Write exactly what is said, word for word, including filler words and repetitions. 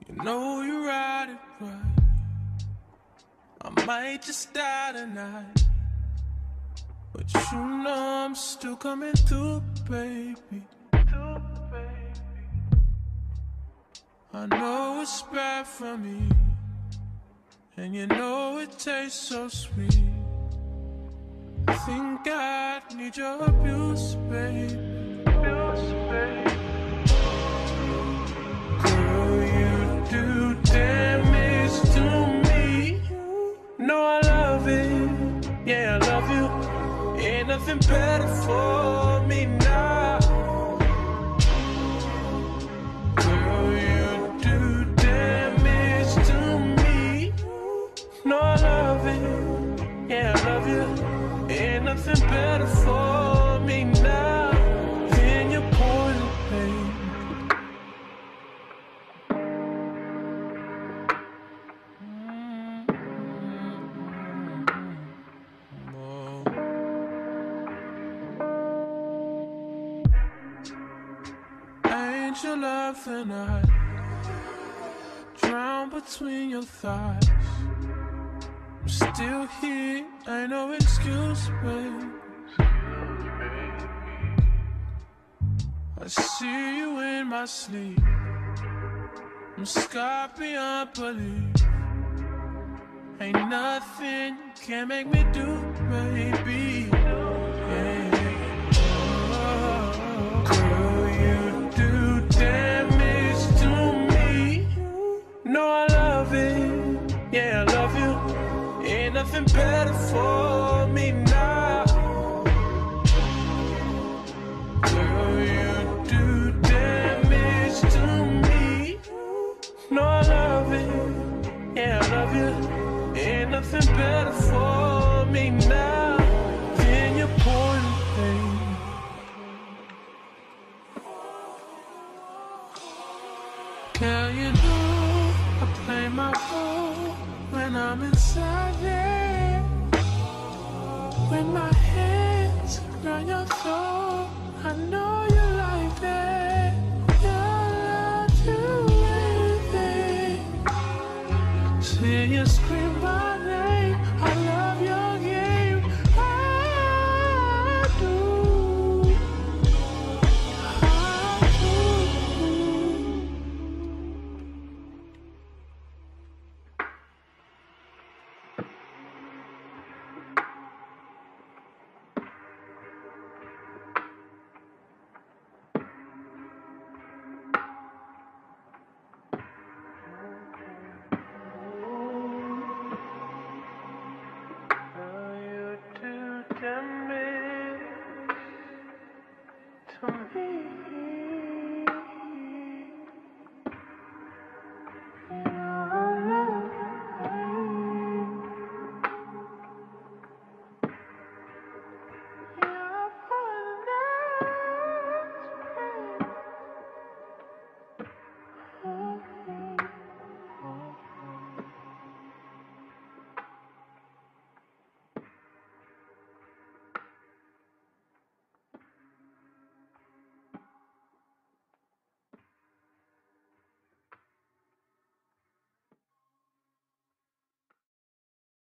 You know you ride it right. I might just die tonight, but you know I'm still coming through, baby. I know it's bad for me, and you know it tastes so sweet. I think I need your abuse, baby. Abuse, baby. Girl, you do damage to me. No, I love it. Yeah, I love you. Ain't nothing better for me now. Girl, you do damage to me. No, I love it. Yeah, I love you. Ain't nothing better for me now than your poison, baby. Ain't your love and I drown between your thighs. I'm still here, ain't no excuse, babe. I see you in my sleep. I'm scarred beyond belief. Ain't nothing can make me do, baby. Yeah. Oh, girl, you do damage to me. No, I love it. Yeah, I love you. Ain't nothing better for me now. Girl, you do damage to me. No, I love it. Yeah, I love you. Ain't nothing better for me now than your poison, baby. Girl, you know I play my role when I'm inside there. When my hands around your throat, I know you like that. Your love to anything. See you scream.